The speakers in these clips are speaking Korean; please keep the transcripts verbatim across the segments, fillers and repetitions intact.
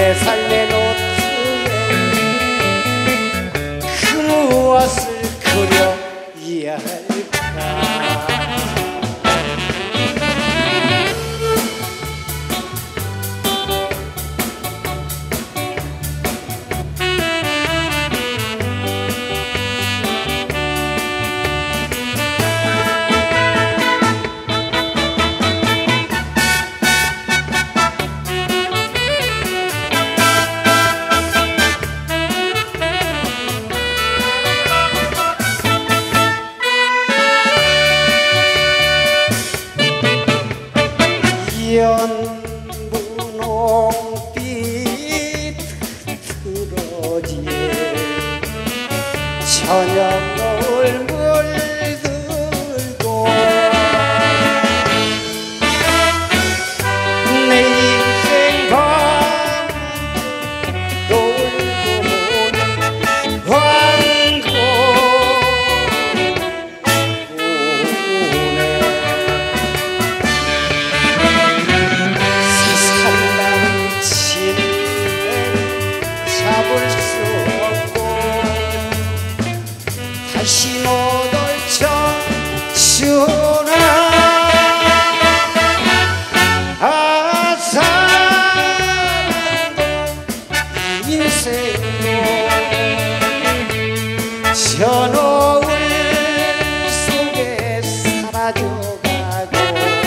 내 삶의 노트에 그 무엇을 그려야 할까. 연분홍빛 트로지에 저녁을 물들고 내 인생 밤 놀고 왕고 잡을 수 없고 다시 못 올 청춘아 아 사랑도 인생도 저 노을 속에 사라져가고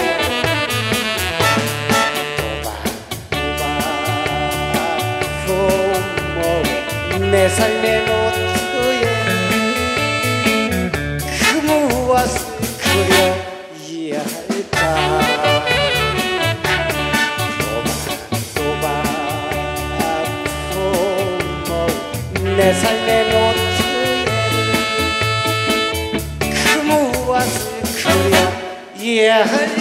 내 삶의 노트에 그 무엇을 그려야 할까. 또박 또박 내 삶의 노트에 그 무엇을 그려야 할까.